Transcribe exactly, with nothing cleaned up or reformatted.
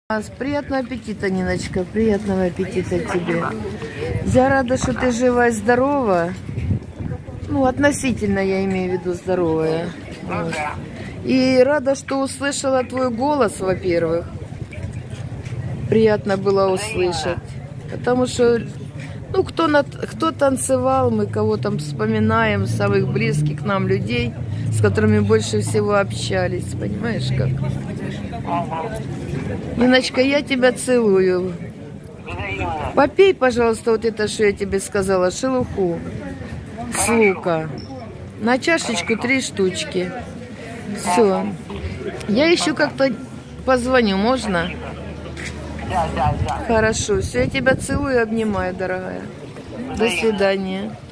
Приятного аппетита, Ниночка, приятного аппетита тебе. Я рада, что ты жива и здорова. Ну, относительно я имею в виду здоровая. Вот. И рада, что услышала твой голос, во-первых. Приятно было услышать. Потому что, ну, кто, над, кто танцевал, мы кого там вспоминаем, самых близких к нам людей, с которыми больше всего общались. Понимаешь, как? Ниночка, я тебя целую. Попей, пожалуйста, вот это, что я тебе сказала, шелуху с лука. На чашечку три штучки. Все. Я еще как-то позвоню, можно? Хорошо. Все, я тебя целую и обнимаю, дорогая. До свидания.